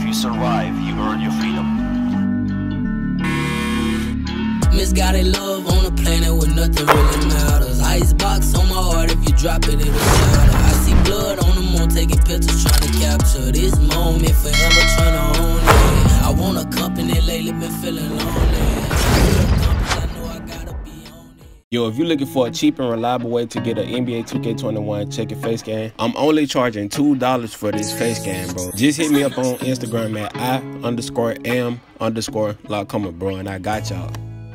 you survive, you earn your freedom. Misguided love on a planet where nothing really matters. Icebox on my heart, if you drop it, it'll shatter. I see blood on the moon, taking pictures, trying to capture this moment, forever trying to own it. I want a company, lately been feeling lonely. Yo, if you're looking for a cheap and reliable way to get an NBA 2K21 check your face scan, I'm only charging $2 for this face scan, bro. Just hit me up on Instagram at I_am_Lacoma, bro, and I got y'all.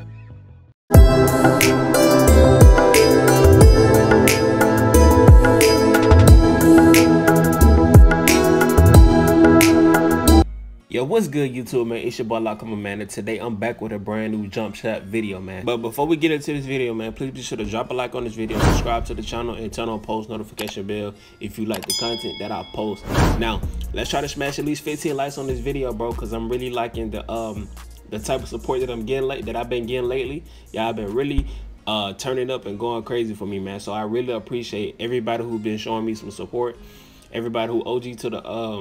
Yo, what's good, YouTube, man? It's your boy Lacoma, man, and today I'm back with a brand new jump shot video, man. But before we get into this video, man, please be sure to drop a like on this video, subscribe to the channel, and turn on post notification bell if you like the content that I post. Now, let's try to smash at least 15 likes on this video, bro, because I'm really liking the type of support that I've been getting lately. Yeah, I've been really turning up and going crazy for me, man. So I really appreciate everybody who's been showing me some support, everybody who OG to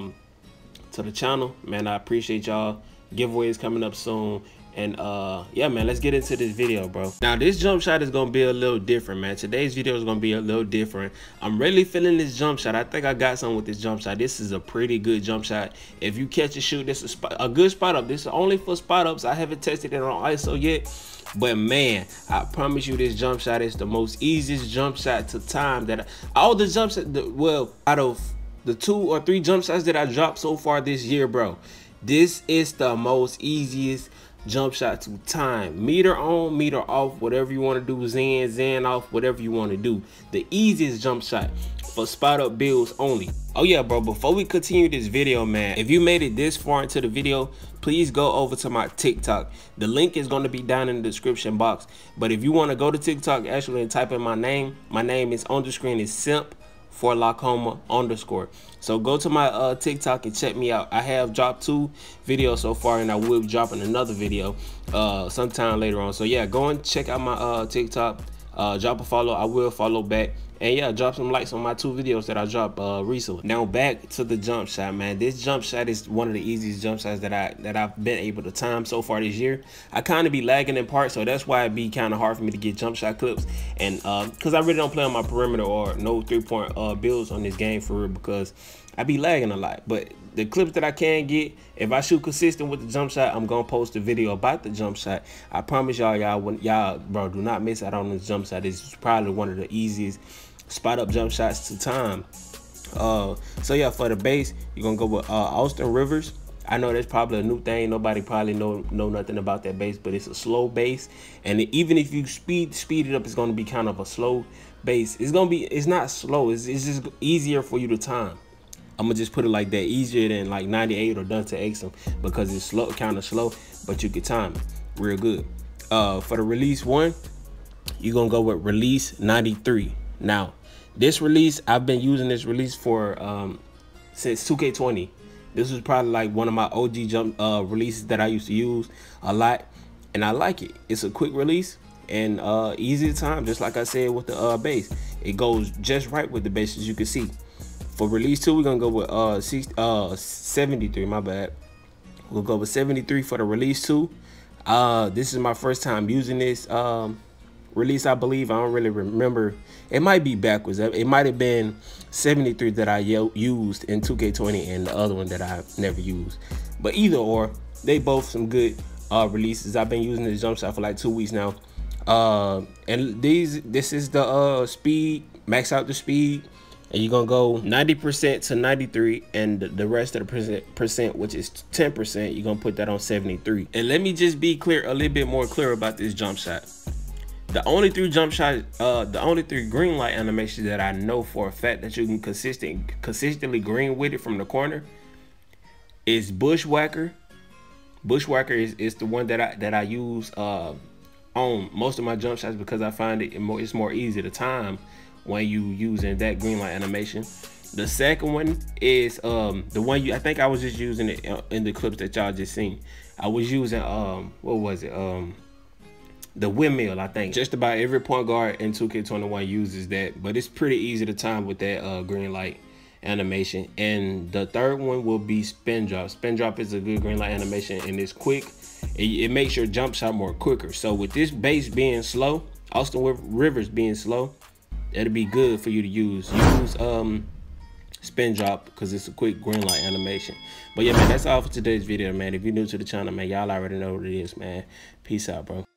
the channel, man. I appreciate y'all. Giveaways coming up soon, and yeah, man, let's get into this video, bro. Now this jump shot is gonna be a little different, man. Today's video is gonna be a little different. I'm really feeling this jump shot. I think I got something with this jump shot. This is a pretty good jump shot. If you catch a shoot, this is a good spot up. This is only for spot ups. I haven't tested it on ISO yet, but man, I promise you this jump shot is the most easiest jump shot to time that all the jump shots, well, out of the 2 or 3 jump shots that I dropped so far this year, bro, this is the most easiest jump shot to time. Meter on, meter off, whatever you want to do, zen off, whatever you want to do. The easiest jump shot for spot up builds only. Oh yeah, bro, before we continue this video, man, if you made it this far into the video, please go over to my TikTok. The link is going to be down in the description box. But if you want to go to TikTok actually and type in my name is on the screen, is simp for Lacoma _. So go to my TikTok and check me out. I have dropped 2 videos so far, and I will be dropping another video sometime later on. So yeah, go and check out my TikTok, drop a follow. I will follow back, and yeah, drop some likes on my 2 videos that I dropped recently. Now back to the jump shot, man. This jump shot is one of the easiest jump shots that I've been able to time so far this year. I kind of be lagging in parts, so that's why it be kind of hard for me to get jump shot clips, and because I really don't play on my perimeter or no 3-point builds on this game for real, because I be lagging a lot. But the clips that I can get, if I shoot consistent with the jump shot, I'm gonna post a video about the jump shot. I promise y'all, bro, do not miss out on this jump shot. It's probably one of the easiest spot up jump shots to time. So yeah, for the base, you're gonna go with Austin Rivers. I know that's probably a new thing. Nobody probably know nothing about that base, but it's a slow base, and even if you speed it up, it's gonna be kind of a slow base. It's not slow. It's just easier for you to time. I'm gonna just put it like that, easier than like 98 or Dante Exum, because it's slow, kind of slow, but you can time it real good. For the release 1, you're gonna go with release 93. Now this release, I've been using this release for since 2K20. This was probably like one of my OG jump releases that I used to use a lot, and I like it. It's a quick release and easy to time, just like I said with the base. It goes just right with the base, as you can see. For release 2, we're gonna go with 73. My bad. We'll go with 73 for the release 2. This is my first time using this release, I believe. I don't really remember. It might be backwards. It might have been 73 that I used in 2K20 and the other one that I never used. But either or, they both some good releases. I've been using this jump shot for like 2 weeks now. And this is the speed, max out the speed. And you're gonna go 90% to 93, and the rest of the percent, which is 10%, you're gonna put that on 73. And let me just be clear, a little bit more clear about this jump shot. The only 3 jump shots, the only 3 green light animations that I know for a fact that you can consistently green with it from the corner is Bushwhacker. Bushwhacker is the one that I use on most of my jump shots, because I find it's more easy to time when you using that green light animation. The second one is the one I think I was just using it in the clips that y'all just seen. I was using what was it, the windmill. I think just about every point guard in 2K21 uses that, but it's pretty easy to time with that green light animation, and the third one will be spin drop. Spin drop is a good green light animation, and it's quick. It makes your jump shot more quicker. So with this base being slow, Austin Rivers being slow, it'll be good for you to use spin drop because it's a quick green light animation. But yeah, man, that's all for today's video, man. If you're new to the channel, man, y'all already know what it is, man. Peace out, bro.